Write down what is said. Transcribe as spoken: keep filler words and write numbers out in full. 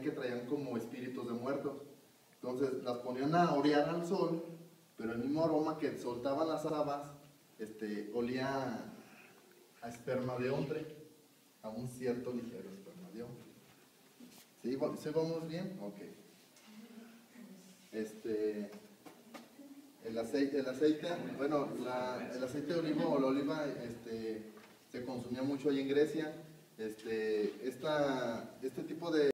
que traían como espíritus de muertos. Entonces las ponían a orear al sol, pero el mismo aroma que soltaban las habas este, olía a esperma de hombre, a un cierto ligero esperma de hombre. ¿Sí? ¿Sí vamos bien? Ok. Este, el aceite, el aceite bueno, la, el aceite de oliva o la oliva este, se consumía mucho ahí en Grecia. Este, esta, este tipo de